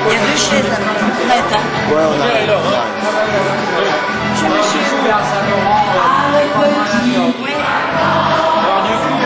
Il y a deux chaises là-bas. Prête, hein? Ouais, on arrive. Je me suis ouvert à Saint-Laurent. Alors du coup,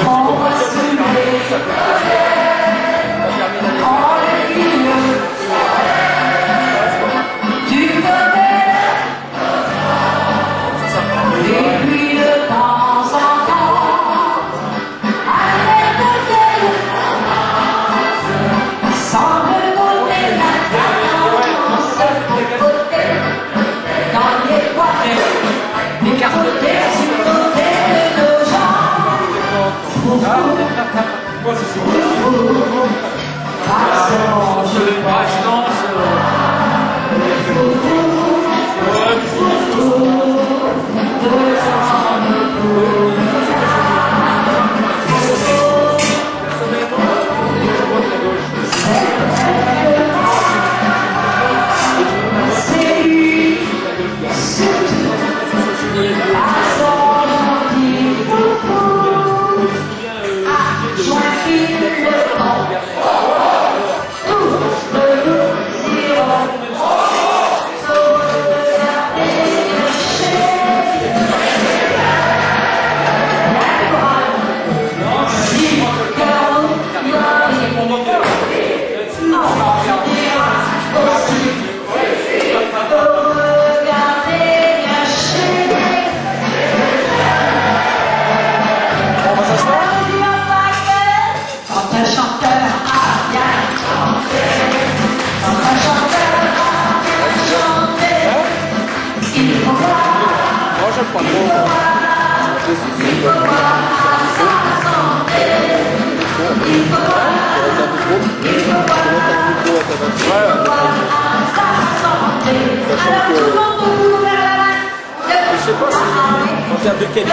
je sais pas si en termes de qualité.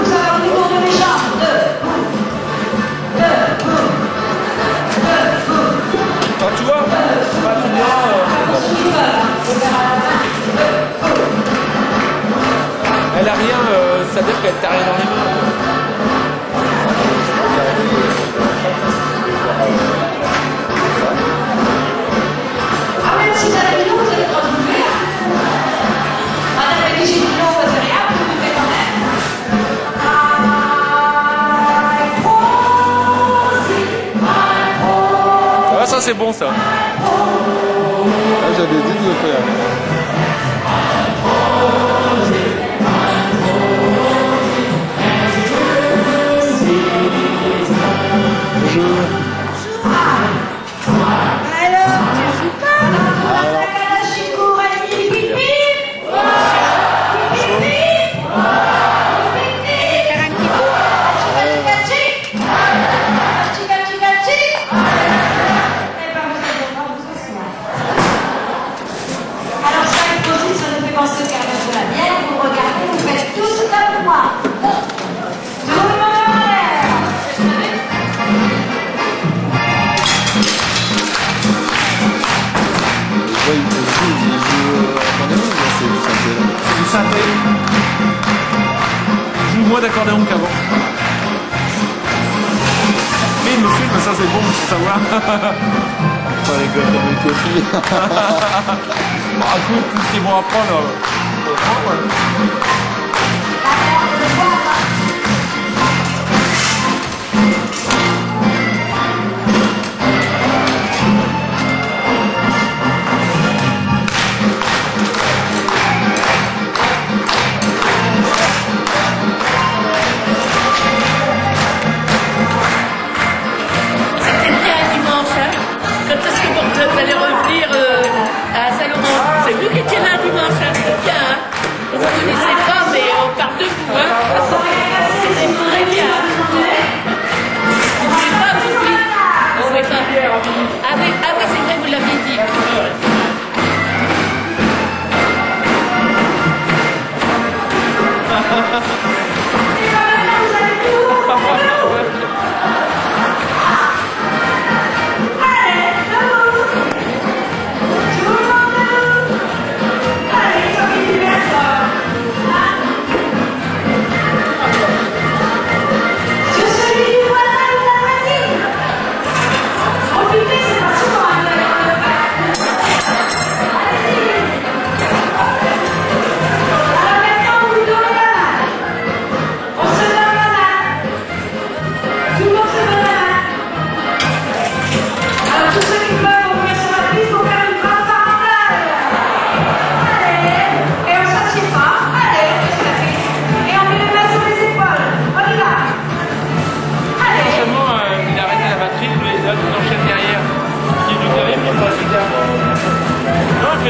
Enfin, tu vois, pas tout bien. Elle a rien, ça veut dire qu'elle t'a rien dans les mains. Ah même si ça a dit non, vous allez pas trouver. Madame a dit j'ai dit non, ça fait rien, vous le faites quand même. Ah, Ça c'est bon ça. Ah, j'avais dit de le faire. Joue moins d'accordéon qu'avant. Film, ça c'est bon, faut savoir. Pas les gars dans les copies. Bah écoute, tout ce qu'ils vont apprendre, vous allez revenir à Saint-Laurent. C'est vous qui étiez là dimanche, hein, c'est bien. Hein, vous ne connaissez pas, mais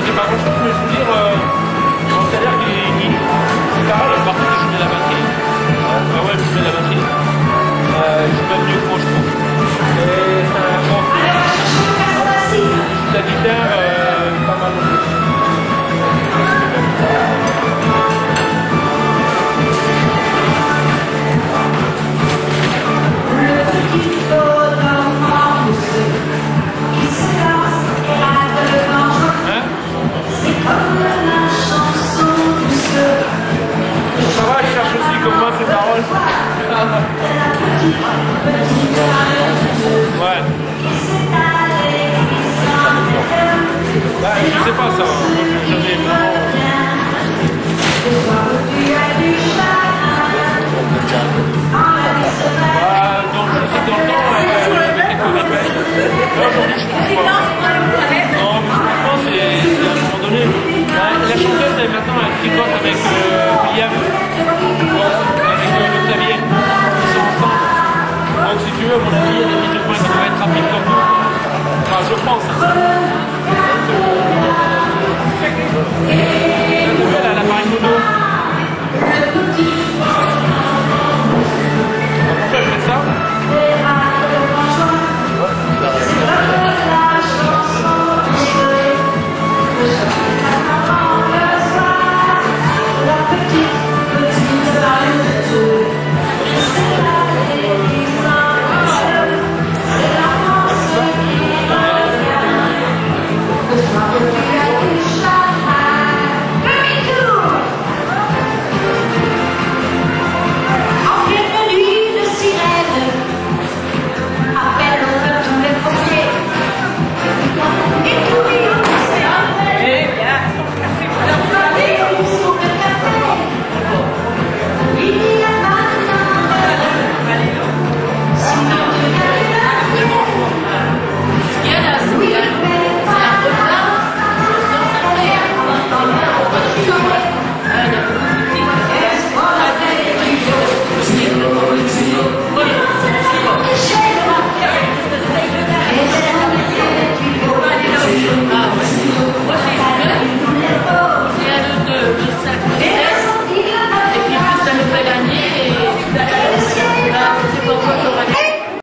faisais pas grand chose, mais je